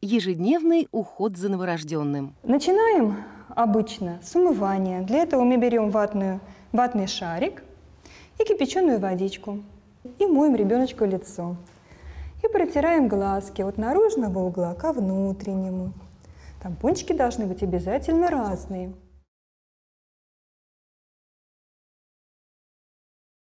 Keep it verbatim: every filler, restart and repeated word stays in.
Ежедневный уход за новорожденным. Начинаем обычно с умывания. Для этого мы берем ватную, ватный шарик и кипяченую водичку. И моем ребеночку лицо. И протираем глазки от наружного угла ко внутреннему. Тампончики должны быть обязательно разные.